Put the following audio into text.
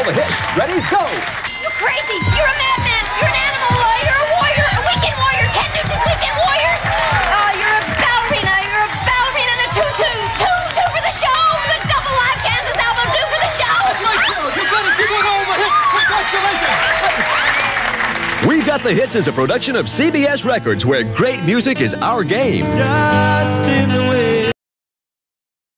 all the hits. Ready? Go! You're crazy! You're a madman! You're an animal! You're a warrior! A weekend warrior! 10 Nugent weekend warriors! You're a ballerina! You're a ballerina in a tutu! Two for the show! The double live Kansas album, two for the show! That's right, Joe! You better keep on all the hits! Congratulations! We Got the Hits is a production of CBS Records, where great music is our game. Dust in the wind.